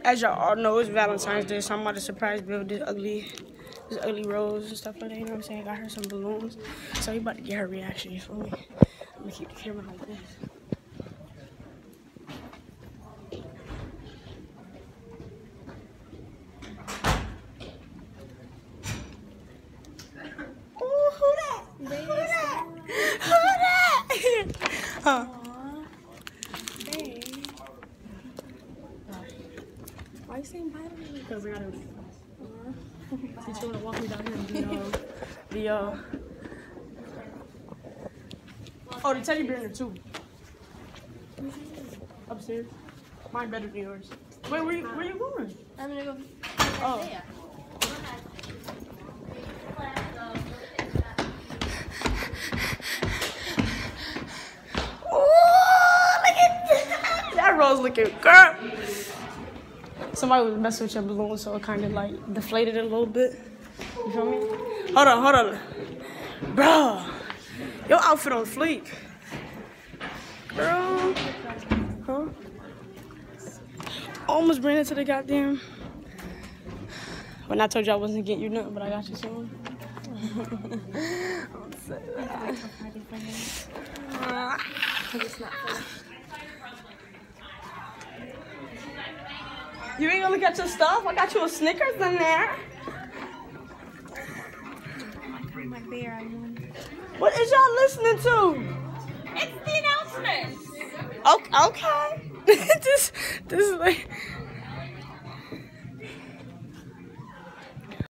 As y'all all know, it's Valentine's Day, so I'm about to surprise Bill with this ugly rose and stuff like that. You know what I'm saying? Got her some balloons, so we about to get her reaction. You feel me? I'm gonna keep the camera like this. Oh, who that? Who that? Who that? Huh? Why you saying bye to me? Because I gotta. She's trying to walk me down here and the oh, the teddy bear in there too. Upstairs. Mine better than yours. Wait, where you going? I'm gonna go. Oh. Oh, look at that. That rose looking girl. Somebody was messing with your balloon, so it kind of like deflated it a little bit. You feel me? Hold on. Bro, your outfit on fleek. Girl. Huh? Almost ran into the goddamn. When I told you I wasn't getting you nothing, but I got you soon. You ain't gonna look at your stuff? I got you a Snickers in there. My bear, I won. What is y'all listening to? It's the announcement. Okay. this is like